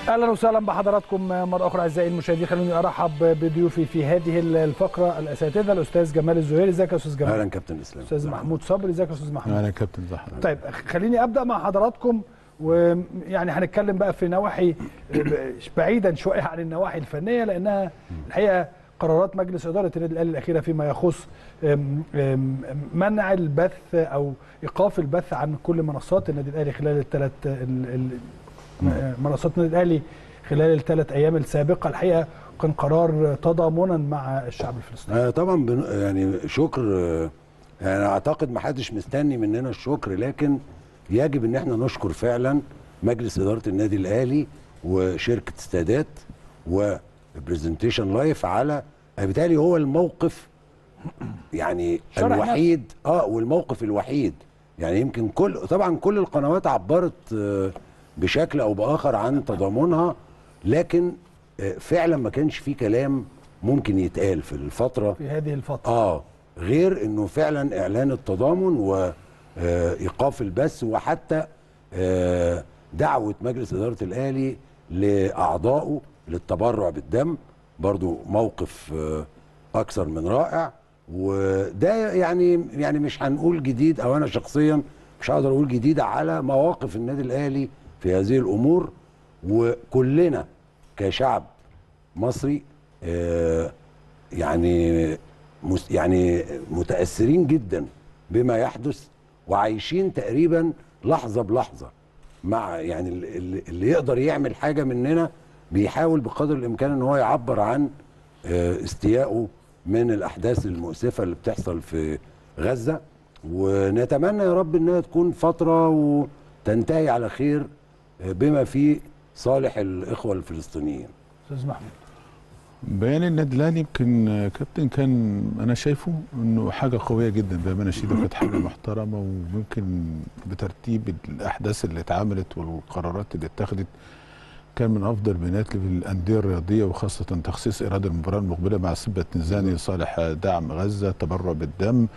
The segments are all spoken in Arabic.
اهلا وسهلا بحضراتكم مره اخرى اعزائي المشاهدين. خلوني ارحب بضيوفي في هذه الفقره الاساتذه الاستاذ جمال الزهيري. ازيك يا استاذ جمال؟ اهلا كابتن اسلام. استاذ محمود صبري. ازيك يا استاذ محمود؟ اهلا كابتن زحمه. طيب خليني ابدا مع حضراتكم، ويعني هنتكلم بقى في نواحي بعيدا شويه عن النواحي الفنيه، لانها الحقيقه قرارات مجلس اداره النادي الاهلي الاخيره فيما يخص منع البث او ايقاف البث عن كل منصات النادي الاهلي خلال منصات النادي الاهلي خلال ال3 ايام السابقه. الحقيقه كان قرار تضامنا مع الشعب الفلسطيني. طبعا يعني شكر، يعني اعتقد ما حدش مستني مننا الشكر، لكن يجب ان احنا نشكر فعلا مجلس اداره النادي الاهلي وشركه استادات وبرزنتيشن لايف على بالتالي هو الموقف يعني الوحيد والموقف الوحيد. يعني يمكن طبعا كل القنوات عبرت بشكل او باخر عن تضامنها، لكن فعلا ما كانش في كلام ممكن يتقال في الفتره في هذه الفتره غير انه فعلا اعلان التضامن وايقاف البث، وحتى دعوه مجلس اداره الاهلي لاعضائه للتبرع بالدم، برضو موقف اكثر من رائع. وده يعني مش هنقول جديد، او انا شخصيا مش هقدر اقول جديد على مواقف النادي الاهلي في هذه الامور. وكلنا كشعب مصري يعني متاثرين جدا بما يحدث، وعايشين تقريبا لحظه بلحظه مع يعني اللي يقدر يعمل حاجه مننا بيحاول بقدر الامكان ان هو يعبر عن استيائه من الاحداث المؤسفه اللي بتحصل في غزه. ونتمنى يا رب انها تكون فتره وتنتهي على خير بما فيه صالح الاخوه الفلسطينيين. استاذ محمود، بيان النادي الاهلي يمكن كابتن كان انا شايفه انه حاجه قويه جدا بامانه شديده، كانت حاجه محترمه، ويمكن بترتيب الاحداث اللي اتعملت والقرارات اللي اتخذت كان من افضل بيانات للانديه الرياضيه، وخاصه تخصيص ايراد المباراه المقبله مع سبة تنزاني لصالح دعم غزه، تبرع بالدم،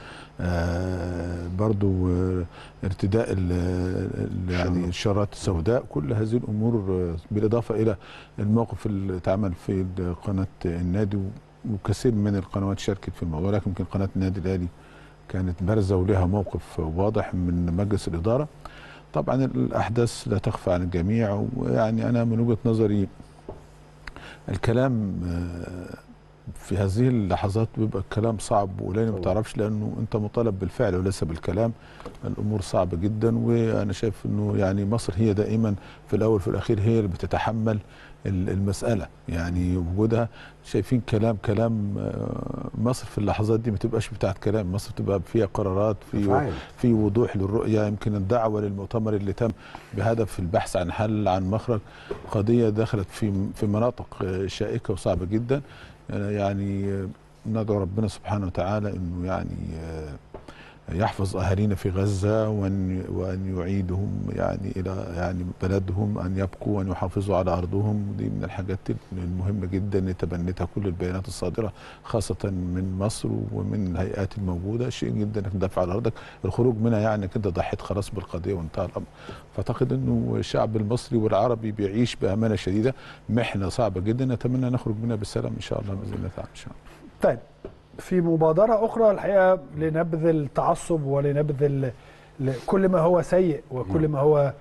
برضو ارتداء يعني الشارات السوداء، كل هذه الامور بالاضافه الى الموقف اللي اتعمل في قناه النادي، وكثير من القنوات شاركت في الموضوع، لكن يمكن قناه النادي الاهلي كانت بارزه ولها موقف واضح من مجلس الاداره. طبعا الاحداث لا تخفى عن الجميع، ويعني انا من وجهه نظري الكلام في هذه اللحظات بيبقى الكلام صعب، ولاني ما تعرفش، لانه انت مطالب بالفعل وليس بالكلام. الامور صعبه جدا، وانا شايف انه يعني مصر هي دائما في الاول وفي الاخير هي اللي بتتحمل المساله، يعني وجودها. شايفين كلام مصر في اللحظات دي ما تبقاش بتاعت كلام، مصر تبقى فيها قرارات، في وضوح للرؤيه. يمكن الدعوه للمؤتمر اللي تم بهدف البحث عن حل، عن مخرج قضيه دخلت في مناطق شائكه وصعبه جدا. يعني ندعو ربنا سبحانه وتعالى انه يعني يحفظ اهالينا في غزه، وان يعيدهم يعني الى يعني بلدهم، ان يبقوا وان يحافظوا على ارضهم. دي من الحاجات المهمه جدا اللي تبنتها كل البيانات الصادره خاصه من مصر ومن الهيئات الموجوده. شيء جدا انك تدافع على ارضك، الخروج منها يعني انك انت ضحيت خلاص بالقضيه وانتهى الامر. فاعتقد انه الشعب المصري والعربي بيعيش بامانه شديده محنه صعبه جدا، نتمنى نخرج منها بالسلام ان شاء الله باذن الله تعالى ان شاء الله. طيب، في مبادرة أخرى الحقيقة لنبذ التعصب ولنبذ كل ما هو سيء وكل ما هو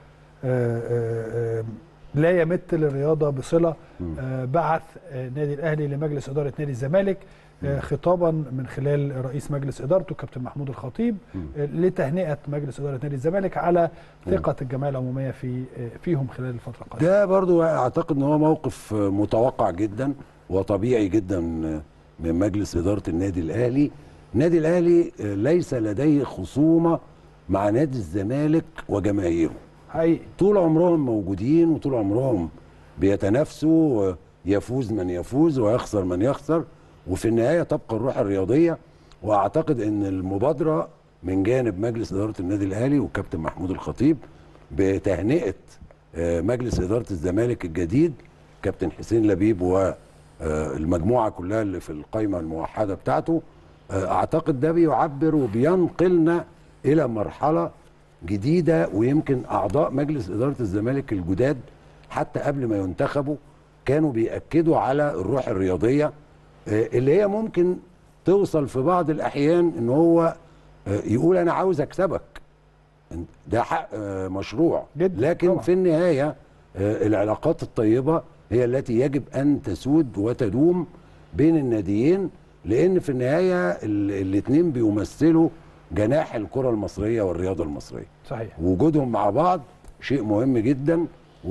لا يمت للرياضة بصلة، بعث نادي الأهلي لمجلس إدارة نادي الزمالك خطابا من خلال رئيس مجلس إدارته كابتن محمود الخطيب لتهنئة مجلس إدارة نادي الزمالك على ثقة الجمعية العمومية فيهم خلال الفترة القادمة. ده برضو أعتقد أن هو موقف متوقع جدا وطبيعي جدا من مجلس إدارة النادي الأهلي. النادي الأهلي ليس لديه خصومة مع نادي الزمالك وجماهيره حقيقي، طول عمرهم موجودين وطول عمرهم بيتنافسوا، يفوز من يفوز ويخسر من يخسر، وفي النهاية تبقى الروح الرياضية. وأعتقد أن المبادرة من جانب مجلس إدارة النادي الأهلي والكابتن محمود الخطيب بتهنئة مجلس إدارة الزمالك الجديد كابتن حسين لبيب و المجموعة كلها اللي في القائمة الموحدة بتاعته، أعتقد ده بيعبر وبينقلنا إلى مرحلة جديدة. ويمكن أعضاء مجلس إدارة الزمالك الجداد حتى قبل ما ينتخبوا كانوا بيأكدوا على الروح الرياضيه اللي هي ممكن توصل في بعض الاحيان ان هو يقول انا عاوز اكسبك، ده حق مشروع جدا لكن طبعا. في النهايه العلاقات الطيبه هي التي يجب ان تسود وتدوم بين الناديين، لان في النهايه الاثنين بيمثلوا جناح الكره المصريه والرياضه المصريه. صحيح. وجودهم مع بعض شيء مهم جدا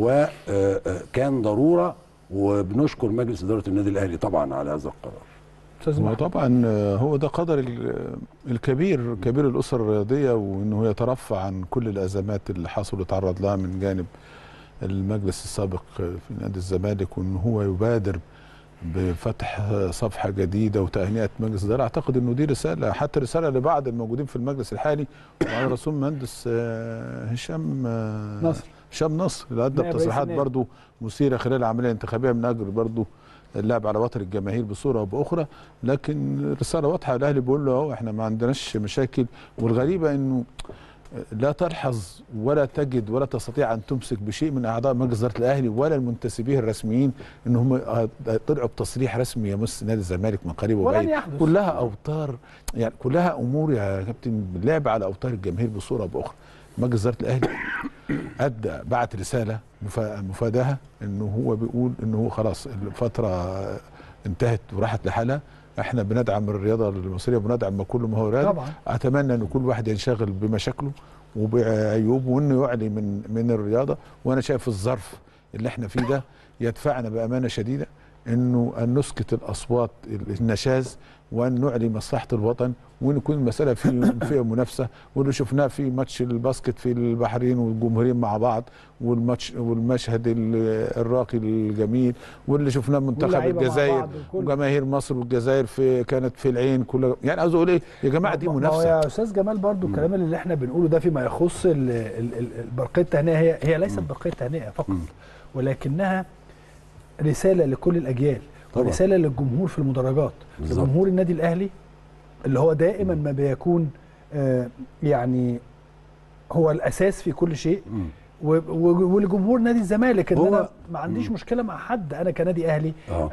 وكان ضروره، وبنشكر مجلس اداره النادي الاهلي طبعا على هذا القرار. هو طبعا هو ده قدر الكبير كبير الاسره الرياضيه، وانه يترفع عن كل الازمات اللي حصل وتعرض لها من جانب المجلس السابق في نادي الزمالك، وان هو يبادر بفتح صفحه جديده وتهنئه مجلس الاداره. اعتقد انه دي رساله، حتى رساله لبعض الموجودين في المجلس الحالي وعلى رسول مهندس هشام نصر اللي ادى بتصريحات برضو مثيره خلال العمليه الانتخابيه من اجل برضو اللعب على وتر الجماهير بصوره او باخرى، لكن رساله واضحه. الاهلي بيقول له اهو احنا ما عندناش مشاكل. والغريبه انه لا تلحظ ولا تجد ولا تستطيع ان تمسك بشيء من اعضاء مجلس اداره الاهلي ولا المنتسبين الرسميين ان هم طلعوا بتصريح رسمي يمس نادي الزمالك من قريب وبعيد. كلها اوتار، يعني كلها امور يا كابتن اللعب على اوتار الجماهير بصوره او باخرى. مجلس اداره الاهلي بعت رساله مفادها انه هو بيقول انه هو خلاص الفتره انتهت وراحت لحالها، احنا بندعم الرياضه المصريه وبندعم كل ما هو رياضي. اتمنى ان كل واحد ينشغل بمشاكله وبعيوبه وانه يعلي من الرياضه. وانا شايف الظرف اللي احنا فيه ده يدفعنا بامانه شديده انه ان نسكت الاصوات النشاز وان نعلي مصلحه الوطن، وان يكون المساله فيها منافسه. واللي شفناه في ماتش الباسكت في البحرين والجمهورين مع بعض، والمشهد الراقي الجميل، واللي شفناه منتخب الجزائر وجماهير مصر والجزائر كانت في العين كلها. يعني عاوز اقول ايه يا جماعه، دي منافسه. يا استاذ جمال برضو الكلام اللي احنا بنقوله ده فيما يخص برقيه التهنئه هي ليست برقيه تهنئه فقط، ولكنها رساله لكل الاجيال، رساله للجمهور في المدرجات، لجمهور النادي الاهلي اللي هو دائما ما بيكون يعني هو الاساس في كل شيء، ولجمهور نادي الزمالك ان انا ما عنديش مشكله مع حد. انا كنادي اهلي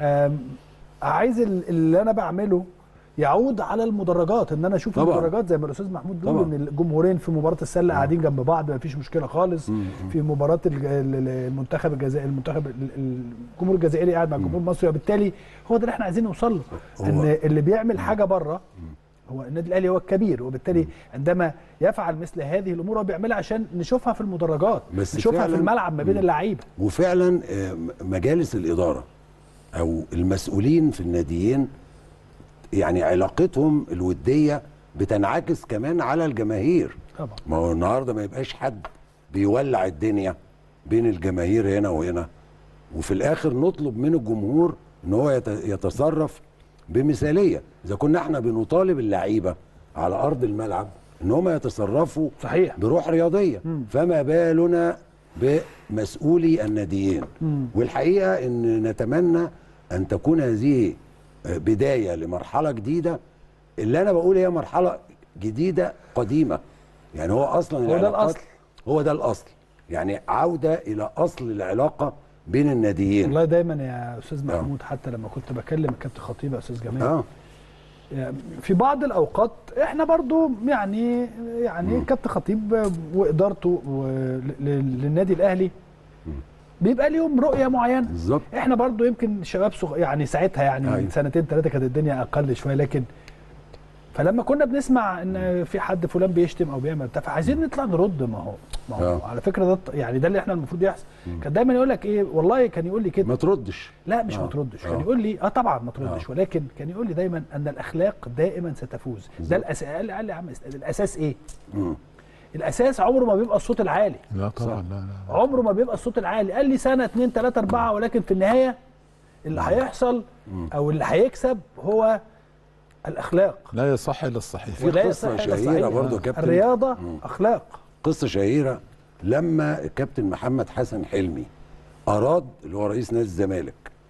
عايز اللي انا بعمله يعود على المدرجات، ان انا اشوف المدرجات زي ما الاستاذ محمود بيقول ان الجمهورين في مباراه السله قاعدين جنب بعض ما فيش مشكله خالص. في مباراه المنتخب الجزائري الجمهور الجزائري قاعد مع الجمهور المصري، وبالتالي هو ده اللي احنا عايزين نوصل له، ان اللي بيعمل حاجه بره هو النادي الاهلي هو الكبير، وبالتالي عندما يفعل مثل هذه الامور هو بيعملها عشان نشوفها في المدرجات، نشوفها في الملعب ما بين اللعيبه. وفعلا مجالس الاداره او المسؤولين في الناديين يعني علاقتهم الوديه بتنعكس كمان على الجماهير طبعا. ما هو النهارده ما يبقاش حد بيولع الدنيا بين الجماهير هنا وهنا، وفي الاخر نطلب من الجمهور ان هو يتصرف بمثاليه. اذا كنا احنا بنطالب اللعيبه على ارض الملعب ان هم يتصرفوا صحيح بروح رياضيه، فما بالنا بمسؤولي الناديين. والحقيقه ان نتمنى ان تكون هذه بدايه لمرحله جديده، اللي انا بقول هي مرحله جديده قديمه، يعني هو اصلا هو ده الاصل، هو ده الاصل، يعني عوده الى اصل العلاقه بين الناديين. والله دايما يا استاذ محمود حتى لما كنت بكلم الكابتن خطيب يا استاذ جمال في بعض الاوقات احنا برضو يعني كابتن خطيب وادارته للنادي الاهلي بيبقى ليهم رؤيه معينه بالظبط. احنا برضو يمكن شباب يعني ساعتها يعني من سنتين ثلاثه كانت الدنيا اقل شويه، لكن فلما كنا بنسمع ان في حد فلان بيشتم او بيعمل بتاع فعايزين نطلع نرد. ما هو على فكره ده يعني ده اللي احنا المفروض يحصل. كان دايما يقول لك ايه، والله كان يقول لي كده ما تردش. لا مش ما تردش، كان يقول لي طبعا ما تردش، ولكن كان يقول لي دايما ان الاخلاق دائما ستفوز. ده قال لي يا عم الاساس ايه؟ الاساس عمره ما بيبقى الصوت العالي. لا طبعا لا عمره ما بيبقى الصوت العالي. قال لي سنه 2 3 4 ولكن في النهايه اللي هيحصل او اللي هيكسب هو الاخلاق. لا يصح الا الصحيح. في قصه شهيره برضه كابتن، الرياضه اخلاق. قصه شهيره لما الكابتن محمد حسن حلمي اراد، اللي هو رئيس نادي الزمالك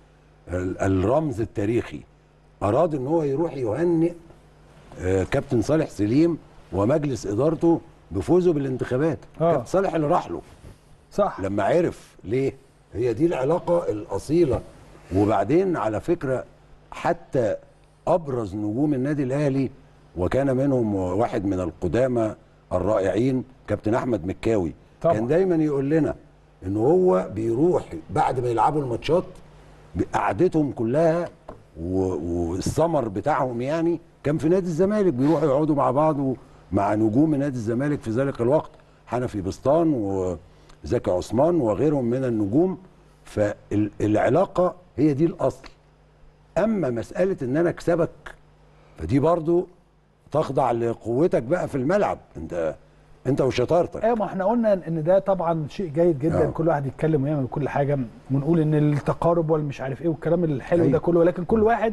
الرمز التاريخي، اراد ان هو يروح يهنئ كابتن صالح سليم ومجلس ادارته بفوزه بالانتخابات. كابتن صالح اللي راح له صح لما عرف ليه هي دي العلاقه الاصيله. وبعدين على فكره حتى ابرز نجوم النادي الاهلي وكان منهم واحد من القدامى الرائعين كابتن احمد مكاوي طبعا. كان دايما يقول لنا ان هو بيروح بعد ما يلعبوا الماتشات قعدتهم كلها والسمر بتاعهم يعني كان في نادي الزمالك، بيروحوا يقعدوا مع بعض مع نجوم نادي الزمالك في ذلك الوقت، حنفي بسطان وزكي عثمان وغيرهم من النجوم. فالعلاقه هي دي الاصل. اما مساله ان انا اكسبك فدي برضو تخضع لقوتك بقى في الملعب، انت وشطارتك. ايوه، ما احنا قلنا ان ده طبعا شيء جيد جدا، كل واحد يتكلم ويعمل كل حاجه ونقول ان التقارب والمش عارف ايه والكلام الحلو ده كله، ولكن كل واحد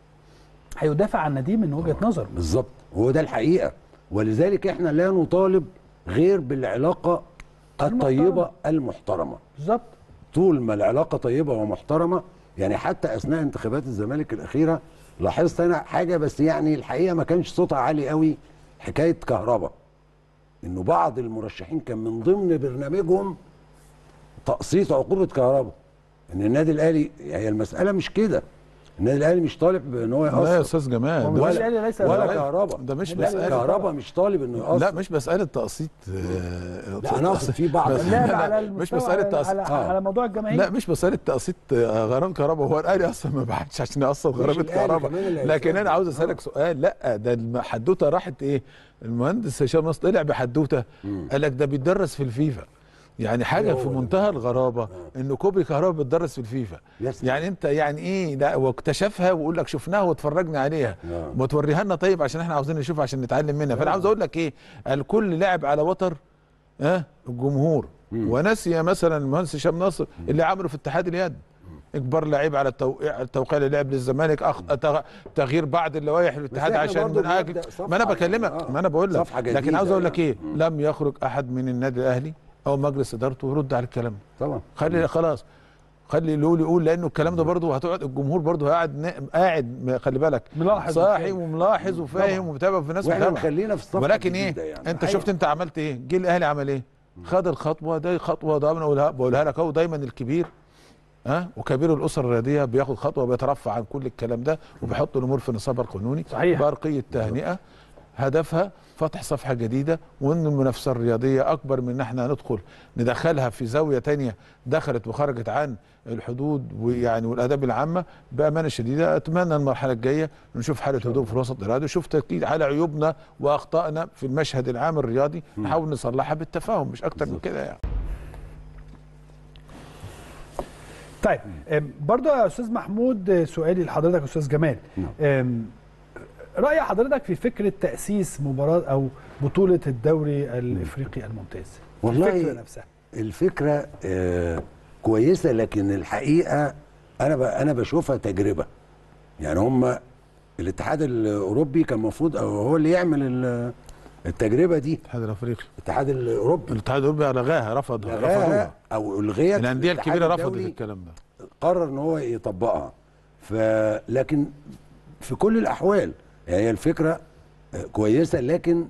هيدافع عن ناديه من وجهه نظره. بالظبط، هو ده الحقيقه. ولذلك احنا لا نطالب غير بالعلاقه الطيبه المحترمه. بالظبط. طول ما العلاقه طيبه ومحترمه، يعني حتى اثناء انتخابات الزمالك الاخيره لاحظت انا حاجه، بس يعني الحقيقه ما كانش صوتها عالي قوي، حكايه كهرباء، انه بعض المرشحين كان من ضمن برنامجهم تقسيط عقوبه كهرباء. ان النادي الاهلي، هي المساله مش كده، النادي الاهلي مش طالب ان هو يقسط. لا يا استاذ جمال، ولا كهرباء، ده مش مساله كهرباء مش طالب انه يقسط. لا مش مساله تقسيط. لا انا اقصد في بعض مش مساله تقسيط على موضوع الجماهير. لا مش مساله تقسيط غرامه كهرباء. هو الاهلي اصلا ما بعتش عشان يقسط غرامه كهرباء. لكن انا عاوز اسالك سؤال. لا ده الحدوته راحت ايه؟ المهندس هشام نصر طلع بحدوته قال لك ده بيتدرس في الفيفا. يعني حاجه في منتهى الغرابه ان كوبري كهرباء بيتدرس في الفيفا. يعني انت يعني ايه؟ لا واكتشفها ويقول لك شفناها واتفرجنا عليها، ما توريها لنا طيب عشان احنا عاوزين نشوفها عشان نتعلم منها. فانا عاوز اقول لك ايه، الكل لعب على وتر الجمهور ونسي مثلا المهندس هشام نصر اللي عمله في اتحاد اليد، اجبار لعيب على التوقيع اللي لعب للزمالك، تغيير بعض اللوائح الاتحاد عشان من اجل ما انا بكلمك ما انا بقول لك. لكن عاوز اقول لك ايه، لم يخرج احد من النادي الاهلي او مجلس ادارته يرد على الكلام ده طبعا. خلاص خلي لولي يقول، لانه الكلام ده برضه هتقعد الجمهور برضه قاعد خلي بالك صاحي وملاحظ وفاهم ومتابع في ناس واحنا خلينا في الصف. ولكن ايه يعني انت شفت انت عملت ايه؟ جه الاهلي عمل ايه؟ خد الخطوه دي، خطوه ده انا بقولها لك اهو. دايما الكبير وكبير الاسر الرياضيه بياخد خطوه بيترفع عن كل الكلام ده وبيحط الامور في نصابها القانوني. صحيح. برقيه تهنئه هدفها فتح صفحه جديده، وان المنافسه الرياضيه اكبر من ان احنا ندخلها في زاويه ثانيه دخلت وخرجت عن الحدود ويعني والاداب العامه. بامانه شديده اتمنى المرحله الجايه نشوف حاله هدوء في الوسط الرياضي، نشوف تاكيد على عيوبنا واخطائنا في المشهد العام الرياضي نحاول نصلحها بالتفاهم، مش اكتر من كده يعني. طيب برضو يا استاذ محمود سؤالي لحضرتك يا استاذ جمال، رأي حضرتك في فكرة تأسيس مباراة أو بطولة الدوري الإفريقي الممتاز؟ والله الفكرة نفسها الفكرة كويسة، لكن الحقيقة أنا بشوفها تجربة. يعني هم الاتحاد الأوروبي كان المفروض هو اللي يعمل التجربة دي. الاتحاد الأفريقي، الاتحاد الأوروبي لغاها رفضوها أو الغيت. الأندية الكبيرة رفضت الكلام ده، قرر إن هو يطبقها. لكن في كل الأحوال هي الفكرة كويسة، لكن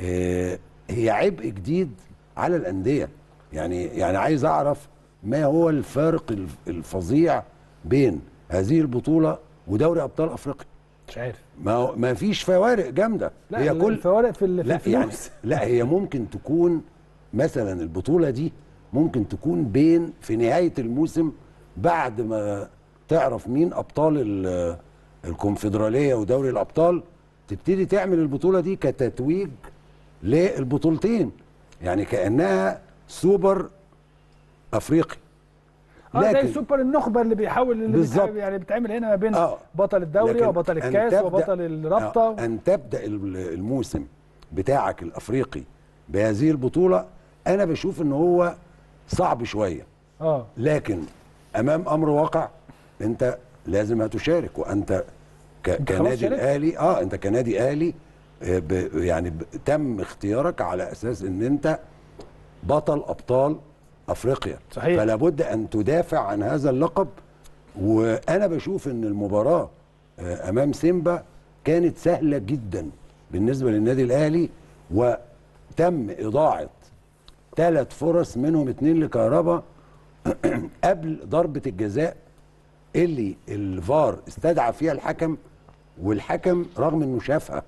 هي عبء جديد على الأندية. يعني عايز أعرف ما هو الفارق الفظيع بين هذه البطولة ودوري أبطال أفريقيا. مش عارف، ما فيش فوارق جامدة. لا هي كل الفوارق في الفلوس. يعني لا هي ممكن تكون مثلا البطولة دي ممكن تكون بين في نهاية الموسم بعد ما تعرف مين أبطال الكونفدرالية ودوري الأبطال، تبتدي تعمل البطولة دي كتتويج للبطولتين، يعني كأنها سوبر أفريقي. زي سوبر النخبة اللي بيحاول يعني بتعمل هنا ما بين بطل الدوري وبطل الكاس وبطل الرابطة. أن تبدأ الموسم بتاعك الأفريقي بهذه البطولة أنا بشوف إن هو صعب شوية. لكن أمام أمر واقع أنت لازم هتشارك، وأنت كنادي الأهلي أنت كنادي أهلي يعني تم اختيارك على أساس إن أنت بطل أبطال أفريقيا. صحيح. فلا بد أن تدافع عن هذا اللقب. وأنا بشوف إن المباراة أمام سيمبا كانت سهلة جدا بالنسبة للنادي الأهلي، وتم إضاعة 3 فرص منهم 2 لكهربا، قبل ضربه الجزاء اللي الفار استدعى فيها الحكم، والحكم رغم انه شافها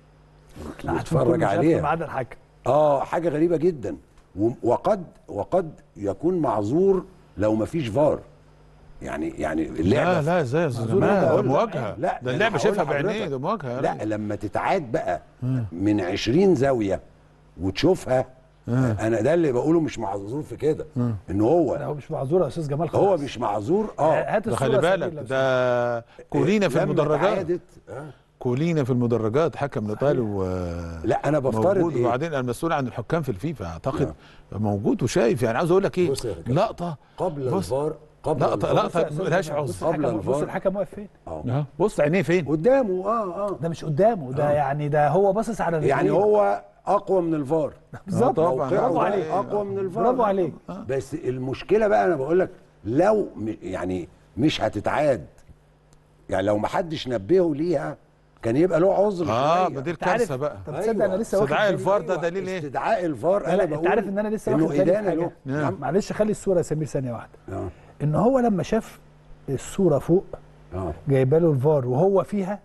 واتفرج عليها ما عدا الحكم. حاجه غريبه جدا. وقد يكون معذور لو ما فيش فار. يعني اللعبه لا ازاي ده مواجهه. لا ده اللعبه شايفها بعينيه، ده مواجهه. لا لما تتعاد بقى من 20 زاويه وتشوفها، انا ده اللي بقوله مش معذور في كده. ان هو مش معذور يا استاذ جمال خالص. هو مش معذور. هات ده خلي بالك، ده كولينا في المدرجات. كولينا في المدرجات حكم ايطالي لا انا بفترض موجود. وبعدين المسؤول عن الحكام في الفيفا اعتقد موجود وشايف. يعني عاوز اقول لك ايه، لقطه قبل الفار، لقطه ملهاش عذر. قبل الفار. بص الحكم واقف فين؟ بص عينيه فين؟ قدامه. ده مش قدامه، ده يعني ده هو باصص على الرجلين. يعني هو اقوى من الفار. بالظبط. برافو عليك. اقوى من الفار. برافو عليك. بس المشكله بقى انا بقول لك، لو يعني مش هتتعاد، يعني لو ما حدش نبهه ليها كان يبقى له عذر. ما دي الكارثه بقى. طب تصدق انا لسه واخد استدعاء الفار ده دليل ايه؟ استدعاء الفار انا بقول انت عارف ان انا لسه واخد بالي حاجه. معلش خلي الصوره يا سمير ثانيه واحده. ان هو لما شاف الصوره فوق جايبه له الفار وهو فيها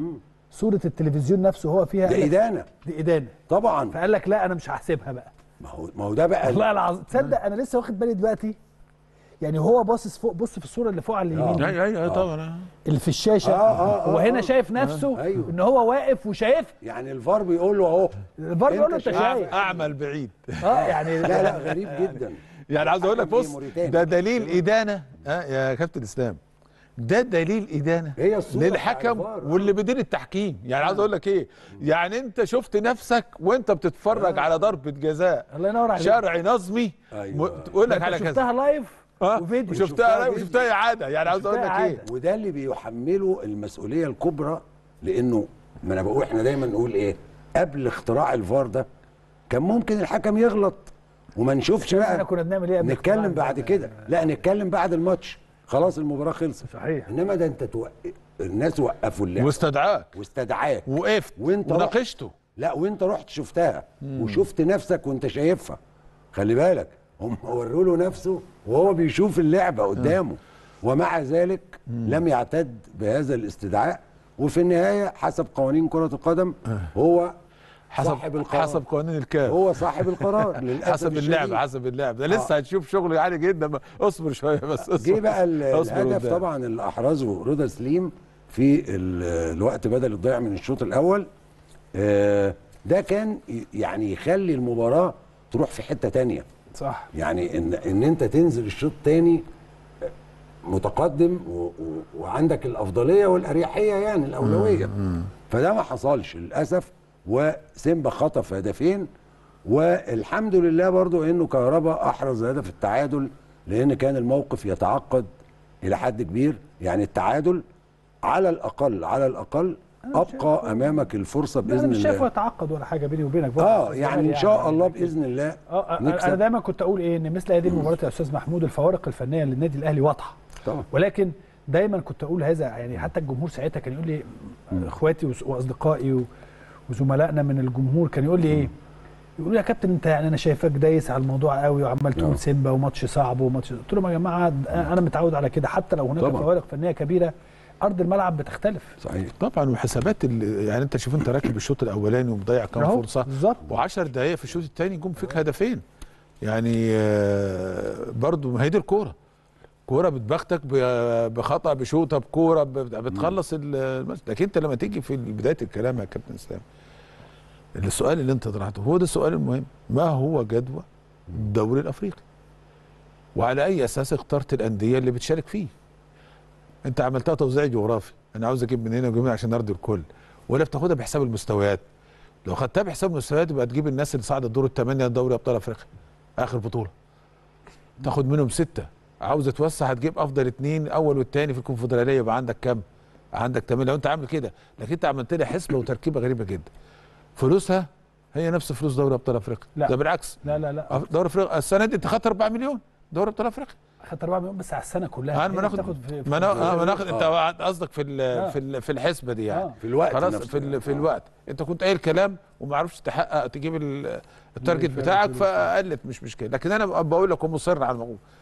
صوره التلفزيون نفسه هو فيها، دي ادانه. دي ادانه طبعا. فقال لك لا انا مش هحسبها بقى. ما هو ده بقى والله العظيم تصدق انا لسه واخد بالي دلوقتي. يعني هو باصص فوق، بص في الصوره اللي فوق على اليمين. ايوه طبعا. اللي في الشاشه. هو هنا شايف نفسه ان هو واقف وشايف. يعني الفار بيقول له اهو. الفار بيقول له انت شايف. اعمل بعيد. يعني لا غريب جدا. يعني عاوز اقول لك بص، ده دليل ادانه يا كابتن اسلام. ده دليل ادانه للحكم واللي بيدير التحكيم. يعني عاوز اقول لك ايه، يعني انت شفت نفسك وانت بتتفرج على ضربه جزاء الله ينور عليك شرعي نظمي. تقول لك على كذا. شفتها لايف وفيديو. وشفتها اعاده. يعني عاوز اقول لك ايه، وده اللي بيحمله المسؤوليه الكبرى. لانه ما انا بقول، احنا دايما نقول ايه، قبل اختراع الفار ده كان ممكن الحكم يغلط وما نشوفش بقى. احنا كنا بنعمل ايه؟ نتكلم بعد كده. لا نتكلم بعد الماتش، خلاص المباراه خلصت. صحيح. انما ده انت الناس وقفوا اللعب واستدعاك وقفت وانت وناقشته. لا وانت رحت شفتها وشفت نفسك وانت شايفها. خلي بالك، هم وروا له نفسه وهو بيشوف اللعبه قدامه. ومع ذلك لم يعتد بهذا الاستدعاء. وفي النهايه حسب قوانين كره القدم هو صاحب القرار. حسب قوانين الكاف هو صاحب القرار للاسف. حسب اللعب ده لسه هتشوف شغل عالي جدا. اصبر شويه بس. جه بقى الهدف طبعا اللي احرزه رضا سليم في الوقت بدل الضيع من الشوط الاول. ده كان يعني يخلي المباراه تروح في حته تانية. صح. يعني ان انت تنزل الشوط تاني متقدم وعندك الافضليه والاريحيه، يعني الاولويه. فده ما حصلش للاسف. وسيمبا خطف هدفين، والحمد لله برضو انه كهربا احرز هدف التعادل، لان كان الموقف يتعقد الى حد كبير. يعني التعادل على الاقل ابقى امامك الفرصه باذن الله. انا مش شايفه يتعقد ولا حاجه بيني وبينك. يعني ان شاء الله باذن الله نكسب. انا دايما كنت اقول ايه، ان مثل هذه المباريات يا استاذ محمود الفوارق الفنيه للنادي الاهلي واضحه طبعا. ولكن دايما كنت اقول هذا، يعني حتى الجمهور ساعتها كان يقول لي، اخواتي واصدقائي وزملائنا من الجمهور كان يقول لي ايه، يقول لي يا كابتن انت يعني انا شايفك دايس على الموضوع قوي وعمال تقول سيمبا وماتش صعب وماتش. قلت لهم يا جماعه انا متعود على كده، حتى لو هناك فوارق فنيه كبيره ارض الملعب بتختلف. صحيح طبعا. وحسابات يعني انت شوف، انت راكب الشوط الاولاني ومضيع كام فرصه بالظبط، و10 دقائق في الشوط الثاني جم فيك هدفين. يعني برضو ما هي دي الكوره. كوره بتبختك بخطا، بشوطه، بكوره بتخلص الماتش. لكن انت لما تيجي في بدايه الكلام يا كابتن اسلام، السؤال اللي انت طرحته هو ده السؤال المهم، ما هو جدوى الدوري الافريقي؟ وعلى اي اساس اخترت الانديه اللي بتشارك فيه؟ انت عملتها توزيع جغرافي، انا عاوز اجيب من هنا وجيب من هنا عشان ارضي الكل، ولا بتاخدها بحساب المستويات؟ لو خدتها بحساب المستويات يبقى تجيب الناس اللي صعدت دور الثمانيه لدوري ابطال افريقيا اخر بطوله، تاخد منهم 6، عاوز توسع هتجيب افضل 2 اول والثاني في الكونفدراليه، يبقى عندك كام؟ عندك 8 لو انت عامل كده. لكن انت عملت لها حسبه وتركيبه غريبه جدا، فلوسها هي نفس فلوس دوري ابطال افريقيا. ده بالعكس. لا دوري افريقيا السنه دي انت خدت 4 مليون دوري ابطال افريقيا، خدت 4 مليون بس على السنه كلها. ما ناخد انت قصدك في الحسبه دي، يعني في الوقت خلاص في الوقت انت كنت قايل كلام وما عرفتش تحقق تجيب التارجت بتاعك فقلت، مش مشكله. لكن انا بقول لك ومصر على الموضوع،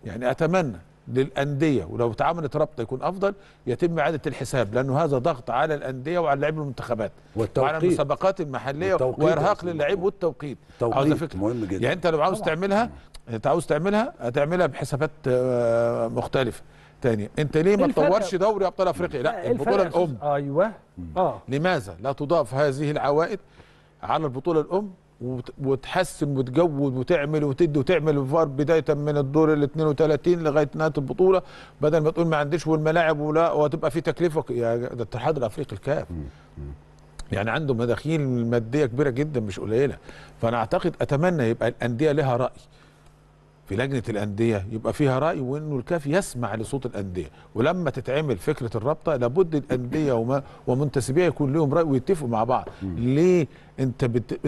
يعني اتمنى للانديه ولو اتعملت رابطه يكون افضل، يتم اعاده الحساب، لانه هذا ضغط على الانديه وعلى لاعبي المنتخبات وعلى المسابقات المحليه وارهاق للاعب والتوقيت. عاوز فكره مهم جدا. يعني انت لو عاوز تعملها، هتعملها بحسابات مختلفه تانية. انت ليه ما تطورش دوري ابطال افريقيا؟ لا، البطوله الام. ايوه لماذا لا تضاف هذه العوائد على البطوله الام وتحسن وتجود وتعمل وتدي وتعمل فار بدايه من الدور ال 32 لغايه نهايه البطوله، بدل ما تقول ما عنديش والملاعب ولا وتبقى في تكلفه. يا ده الاتحاد الافريقي الكاف يعني عنده مداخيل ماديه كبيره جدا مش قليله. فانا اعتقد اتمنى يبقى الانديه لها راي في لجنه الانديه، يبقى فيها راي، وانه الكاف يسمع لصوت الانديه. ولما تتعمل فكره الرابطه لابد الانديه ومنتسبيها يكون لهم راي ويتفقوا مع بعض. ليه انت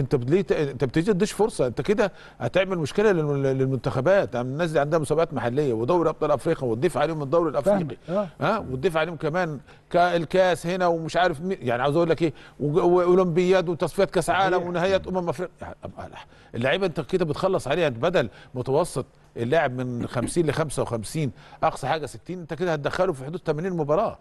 بتديش فرصه؟ انت كده هتعمل مشكله للمنتخبات. الناس اللي عندها مسابقات محليه ودوري ابطال افريقيا وتضيف عليهم الدوري الافريقي وتضيف عليهم كمان الكاس هنا ومش عارف يعني عاوز اقول لك ايه، واولمبياد وتصفيات كاس عالم ونهايات افريقيا. اللعيبه انت كده بتخلص عليها بدل متوسط اللاعب من 50 ل 55 اقصى حاجه 60، انت كده هتدخله في حدود 80 مباراه.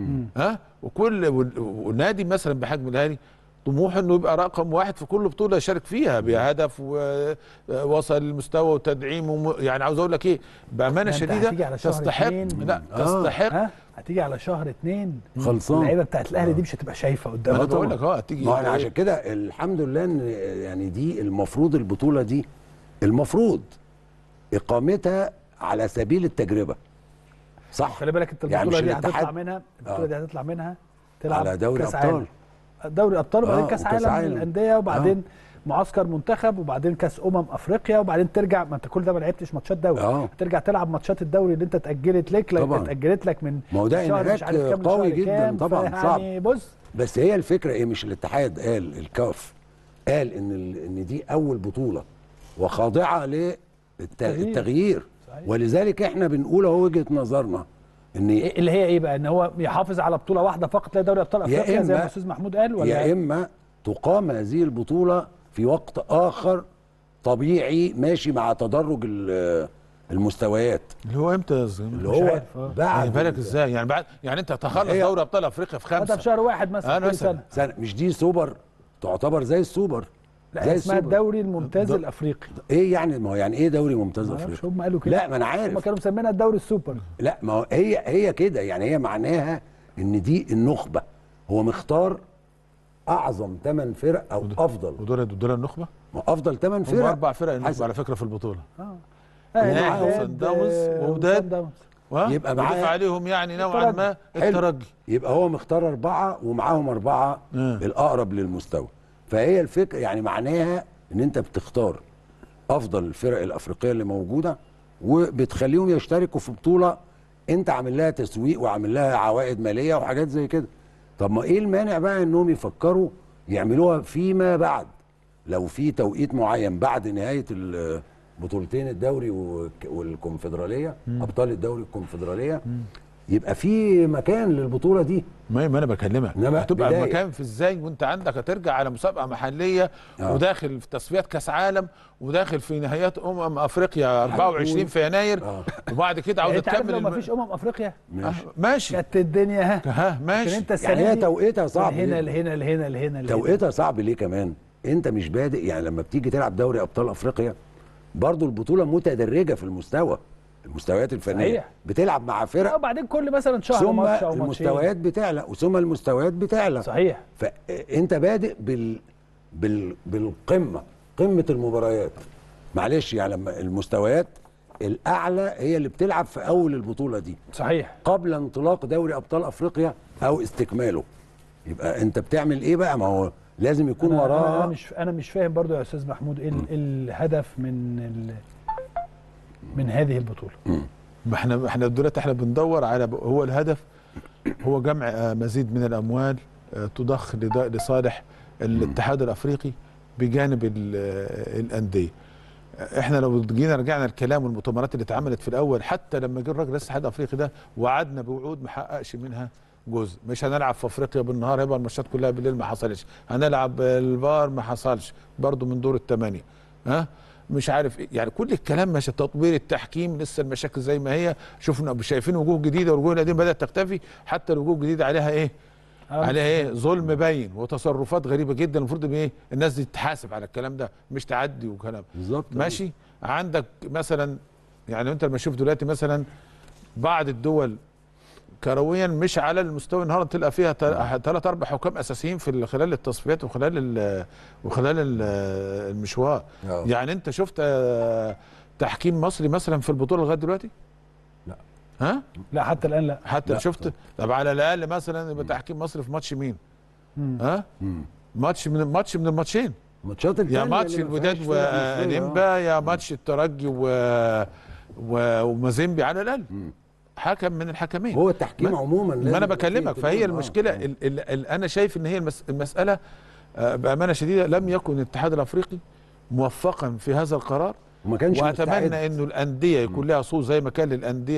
وكل نادي مثلا بحجم الاهلي طموح انه يبقى رقم واحد في كل بطوله يشارك فيها بهدف ووصل للمستوى وتدعيم يعني عاوز اقول لك ايه بامانه شديده تستحق. لا تستحق. هتيجي على شهر 2 خلصان. اللعيبه بتاعت الاهلي دي مش هتبقى شايفه قدامها. انا بقول لك هتيجي. ما انا عشان كده الحمد لله ان يعني دي المفروض البطوله دي المفروض اقامتها على سبيل التجربه. صح. خلي بالك انت البطوله دي هتطلع منها، البطوله دي هتطلع منها تلعب على دوري ابطال، دوري ابطال وبعدين كاس عالم للانديه وبعدين معسكر منتخب وبعدين كاس افريقيا وبعدين ترجع. ما انت كل ده ما لعبتش ماتشات دوري، ترجع تلعب ماتشات الدوري اللي انت اتاجلت لك اتاجلت لك من شهر مش عارف كام قوي جدا طبعا صعب. يعني بص، بس هي الفكره ايه؟ مش الاتحاد قال، الكاف قال ان دي اول بطوله وخاضعه للتغيير، ولذلك احنا بنقول اهو وجهه نظرنا ان اللي هي ايه بقى؟ ان هو يحافظ على بطوله واحده فقط، لا دوري ابطال افريقيا زي ما الاستاذ محمود قال، ولا يا اما تقام هذه البطوله في وقت اخر طبيعي ماشي مع تدرج المستويات. اللي هو امتى؟ اللي هو بعد بالك ازاي يعني بعد يعني انت تخلص دوري ابطال افريقيا في 5 في شهر 1 مثلا كل سنه. مش دي سوبر تعتبر زي السوبر؟ لا زي اسمها الدوري الممتاز الافريقي. ايه يعني؟ ما هو يعني ايه دوري ممتاز افريقي؟ هم قالوا كده. لا ما انا عارف، هم كانوا مسمينها الدوري السوبر. لا ما هو هي كده يعني، هي معناها ان دي النخبه، هو مختار اعظم 8 فرق او افضل. ودول النخبه؟ افضل 8 فرق، 4 فرق النخبه على فكره في البطوله. صن داونز ووداد يبقى معاه عليهم يعني نوعا ما الترجي. يبقى هو مختار 4 ومعاهم 4 الاقرب للمستوى. فهي الفكره يعني معناها ان انت بتختار افضل الفرق الافريقيه اللي موجوده وبتخليهم يشتركوا في بطوله انت عامل لها تسويق وعامل لها عوائد ماليه وحاجات زي كده. طب ما ايه المانع بقى انهم يفكروا يعملوها فيما بعد، لو في توقيت معين بعد نهايه بطولتين الدوري والكونفدراليه، ابطال الدوري والكونفدراليه، يبقى في مكان للبطوله دي. ما انا بكلمك هتبقى مكان في ازاي وانت عندك هترجع على مسابقه محليه وداخل في تصفيات كاس عالم وداخل في نهائيات افريقيا 24 في يناير وبعد كده عاوز تكمل. لو ما فيش افريقيا ماشي كانت الدنيا ماشي. انت يعني هي توقيتها صعب هنا توقيتها صعب ليه كمان؟ انت مش بادئ يعني لما بتيجي تلعب دوري ابطال افريقيا برضو البطوله متدرجه في المستويات الفنيه. صحيح. بتلعب مع فرق وبعدين كل مثلا شهر ماتش او ماتشين المستويات بتعلى ثم المستويات بتعلى. صحيح. فانت بادئ بالقمه، قمه المباريات. معلش يعني لما المستويات الاعلى هي اللي بتلعب في اول البطوله دي. صحيح. قبل انطلاق دوري ابطال افريقيا او استكماله. يبقى انت بتعمل ايه بقى؟ ما هو لازم يكون وراها. انا مش فاهم برضو يا استاذ محمود ايه الهدف من هذه البطوله. ما احنا دلوقتي احنا بندور على هو الهدف هو جمع مزيد من الاموال تضخ لصالح الاتحاد الافريقي بجانب الانديه. احنا لو جينا رجعنا الكلام والمؤتمرات اللي اتعملت في الاول، حتى لما جه الراجل رئيس الاتحاد الافريقي ده وعدنا بوعود ما حققش منها جزء. مش هنلعب في افريقيا بالنهار يبقى الماتشات كلها بالليل، ما حصلش. هنلعب الفار ما حصلش برضو من دور الثمانيه. مش عارف ايه، يعني كل الكلام ماشي. تطوير التحكيم لسه المشاكل زي ما هي، شفنا شايفين وجوه جديده، والوجوه القديمه بدات تختفي، حتى الوجوه الجديده عليها ايه؟ عليها ايه؟ ظلم باين وتصرفات غريبه جدا. المفروض ايه؟ الناس دي تتحاسب على الكلام ده، مش تعدي وكلام بالظبط ماشي. عندك مثلا يعني انت لما تشوف دلوقتي مثلا بعض الدول كرويا مش على المستوى، النهارده تلقى فيها 3 4 حكام اساسيين في خلال التصفيات وخلال المشوار. يعني انت شفت تحكيم مصري مثلا في البطوله لغايه دلوقتي؟ لا. ها؟ لا حتى الان لا. حتى لا. شفت؟ طب على الاقل مثلا يبقى تحكيم مصري في ماتش مين؟ ها؟ ماتش من الماتشين، ماتشات يا ماتش الوداد وانيمبا، يا ماتش الترجي ومازيمبي، على الاقل حكم من الحكمين. هو التحكيم عموما ما انا بكلمك، فهي المشكله انا شايف ان هي المساله بامانه شديده لم يكن الاتحاد الافريقي موفقا في هذا القرار، وما كانش واتمنى انه الانديه يكون لها صوت زي ما كان للانديه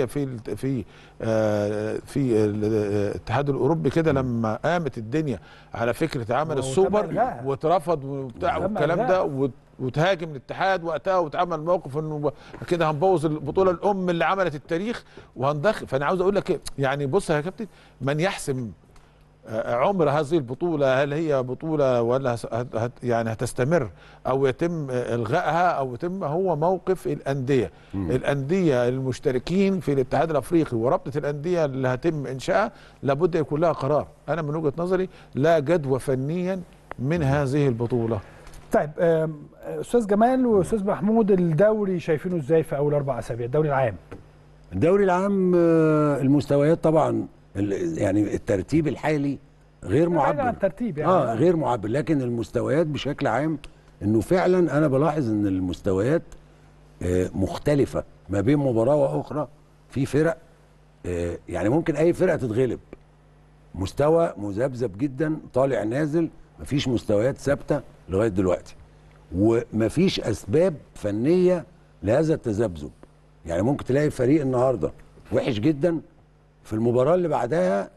في الاتحاد الاوروبي كده لما قامت الدنيا على فكره عمل السوبر واترفض وبتاع والكلام ده، وتهاجم الاتحاد وقتها، واتعمل موقف انه كده هنبوظ البطوله الام اللي عملت التاريخ وهندخل. فانا عاوز اقول لك يعني بص يا كابتن، من يحسم عمر هذه البطولة، هل هي بطولة ولا يعني هتستمر أو يتم إلغائها أو يتم، هو موقف الأندية. الأندية المشتركين في الاتحاد الأفريقي ورابطة الأندية اللي هتم إنشائها لابد يكون لها قرار. أنا من وجهة نظري لا جدوى فنيا من هذه البطولة. طيب أستاذ جمال وأستاذ محمود، الدوري شايفينه إزاي في أول 4 أسابيع؟ الدوري العام. الدوري العام المستويات طبعا يعني الترتيب الحالي غير معبر عن الترتيب يعني غير معبر، لكن المستويات بشكل عام انه فعلا انا بلاحظ ان المستويات مختلفه ما بين مباراه واخرى. في فرق يعني ممكن اي فرقه تتغلب، مستوى مذبذب جدا طالع نازل، مفيش مستويات ثابته لغايه دلوقتي، ومفيش اسباب فنيه لهذا التذبذب. يعني ممكن تلاقي فريق النهارده وحش جدا، في المباراة اللي بعدها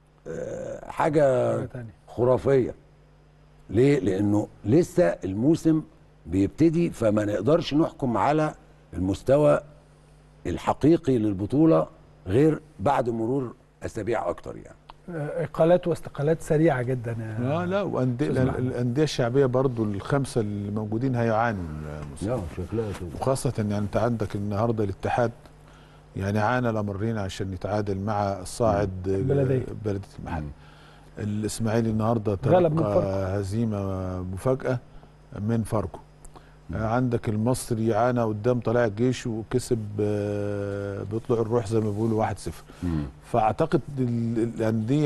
حاجة خرافية. ليه؟ لأنه لسه الموسم بيبتدي، فما نقدرش نحكم على المستوى الحقيقي للبطولة غير بعد مرور أسابيع أكتر. يعني إقالات واستقالات سريعة جدا. لا الأندية الشعبية برضو الخمسة اللي موجودين هيعانوا شكلها كده، وخاصة يعني أنت عندك النهاردة الاتحاد يعني عانى الامرين عشان يتعادل مع الصاعد بلديه المحل. الاسماعيلي النهارده تلقى هزيمه مفاجاه من فاركو. عندك المصري عانى قدام طلائع الجيش وكسب بيطلع الروح زي ما بيقولوا 1-0. فاعتقد الانديه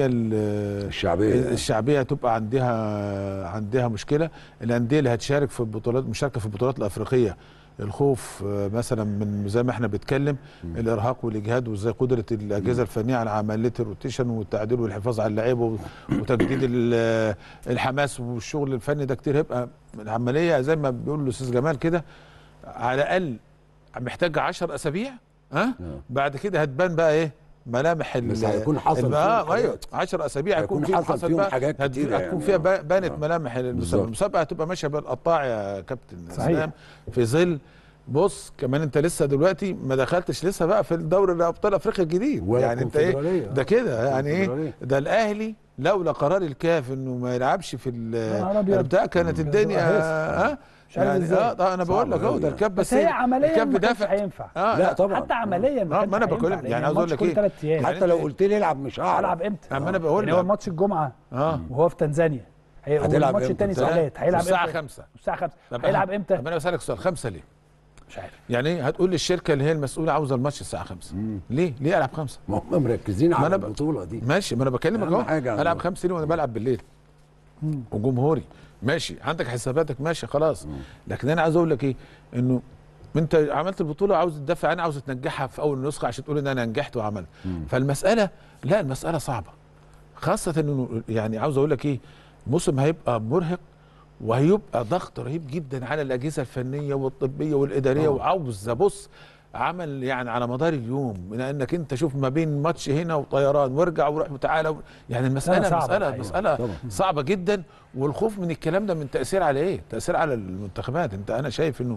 الشعبيه هتبقى عندها مشكله. الانديه اللي هتشارك في البطولات، مشاركه في البطولات الافريقيه، الخوف مثلا من زي ما احنا بنتكلم الارهاق والاجهاد، وازاي قدره الاجهزه الفنيه على عمليه الروتيشن والتعديل والحفاظ على اللعيبه وتجديد الحماس والشغل الفني ده كتير. هيبقى العمليه زي ما بيقول الاستاذ جمال كده على الاقل محتاجه 10 اسابيع. بعد كده هتبان بقى ايه ملامح بس هيكون حصل ايوه 10 اسابيع هيكون حصل فيهم حاجات كتير، هتكون فيها بانت ملامح المسابقه هتبقى ماشيه بالقطاع يا كابتن اسلام. في ظل بص كمان انت لسه دلوقتي ما دخلتش لسه بقى في الدوري ابطال افريقيا الجديد، يعني انت ايه ده كده يعني ايه ده الاهلي لولا قرار الكاف انه ما يلعبش في البتاع كانت الدنيا مش عارف ازاي. انا بقول لك اهو ده الكاب، بس هي عمليا ما كانش هينفع. لا طبعا حتى عمليا ما انا بقول يعني عاوز اقول لك ايه، حتى لو قلت لي العب مش هعرف العب امتى. اما انا بقول لك هو الماتش الجمعه وهو في تنزانيا، هتلعب الماتش الثاني ساعات هيلعب الساعه 5 هيلعب امتى؟ طب انا بسالك سؤال، 5 ليه؟ مش عارف. يعني هتقول لي الشركه اللي هي المسؤوله عاوزه الماتش الساعه 5 ليه العب 5؟ ما هم مركزين على البطوله دي. ماشي، ما انا بكلمك اهو العب 5 ليه وانا بلعب بالليل وجمهوري؟ ماشي عندك حساباتك ماشي خلاص. لكن انا عايز اقول لك ايه، انه انت عملت البطوله عاوز تدافع عنها، عاوز تنجحها في اول نسخه عشان تقول ان انا نجحت وعملت. فالمساله لا المساله صعبه، خاصه انه يعني عاوز اقول لك ايه، موسم هيبقى مرهق وهيبقى ضغط رهيب جدا على الاجهزه الفنيه والطبيه والاداريه، وعاوز بص عمل يعني على مدار اليوم، لانك انت شوف ما بين ماتش هنا وطيران وارجع وروح وتعالى، يعني المساله صعبه جدا. والخوف من الكلام ده من تاثير على ايه؟ تاثير على المنتخبات. انا شايف انه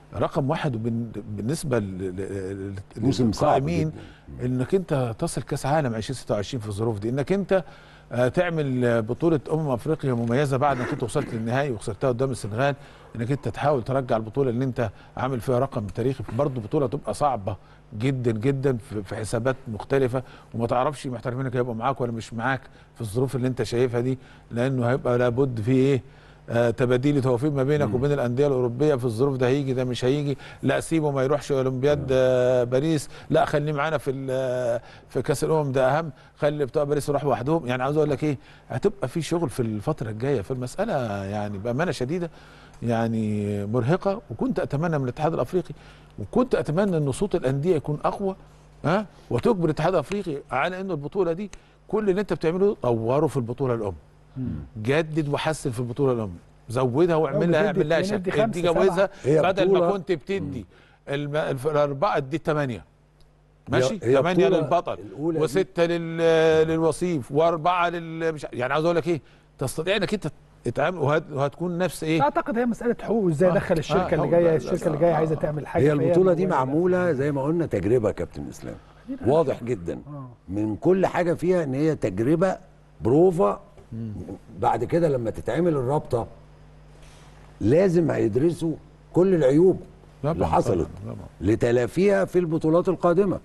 رقم واحد بالنسبه موسم صعب للقائمين انك انت تصل كاس عالم 2026 في الظروف دي، انك انت تعمل بطوله افريقيا مميزه بعد ما كنت وصلت للنهائي وخسرتها قدام السنغال، انك انت تحاول ترجع البطوله اللي انت عامل فيها رقم تاريخي. برضه بطوله تبقى صعبه جدا جدا في حسابات مختلفه، وما تعرفش محترفينك هيبقوا معاك ولا مش معاك في الظروف اللي انت شايفها دي، لانه هيبقى لابد في ايه تباديل توفيق ما بينك وبين الانديه الاوروبيه في الظروف. ده هيجي ده مش هيجي، لا سيبه ما يروحش اولمبياد باريس، لا خليه معانا في كاس الامم ده اهم، خلي بتوع باريس يروحوا وحدهم. يعني عاوز اقول لك ايه، هتبقى في شغل في الفتره الجايه في المساله يعني بامانه شديده يعني مرهقه. وكنت اتمنى من الاتحاد الافريقي، وكنت اتمنى ان صوت الانديه يكون اقوى وتجبر الاتحاد الافريقي على انه البطوله دي كل اللي انت بتعمله طوره في البطوله الام، جدد وحسن في البطوله الام، زودها واعملها اعمل لها شكل، ادي جوزها بدل ما كنت بتدي الاربعه ادي 8 ماشي، 8 للبطل و6 للوصيف و4 مش يعني عاوز اقول لك ايه، تستطيع انك انت تتعامل وهتكون نفس ايه. اعتقد هي مساله حقوق وازاي دخل الشركه اللي جايه، الشركه اللي جايه عايزه تعمل حاجه. هي البطوله دي معموله زي ما قلنا تجربه يا كابتن اسلام، واضح جدا من كل حاجه فيها ان هي تجربه بروفا. بعد كده لما تتعمل الرابطه لازم هيدرسوا كل العيوب اللي حصلت لتلافيها في البطولات القادمه،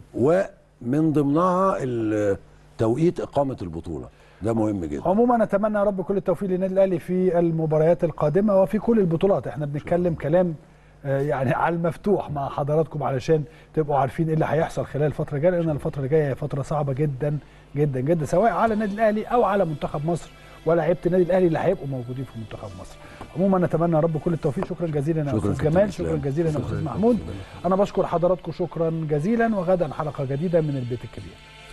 ومن ضمنها توقيت اقامه البطوله، ده مهم جدا. عموما نتمنى يا رب كل التوفيق للنادي الاهلي في المباريات القادمه وفي كل البطولات. احنا بنتكلم كلام يعني على المفتوح مع حضراتكم علشان تبقوا عارفين ايه اللي هيحصل خلال الفتره الجايه، لان الفتره اللي جايه هي فتره صعبه جدا جدا جدا، سواء على النادي الاهلي او على منتخب مصر ولاعيبه النادي الاهلي اللي هيبقوا موجودين في منتخب مصر. عموما نتمنى يا رب كل التوفيق. شكرا جزيلا يا استاذ جمال، شكرا جزيلا يا استاذ محمود. انا بشكر حضراتكم شكرا جزيلا، وغدا حلقه جديده من البيت الكبير.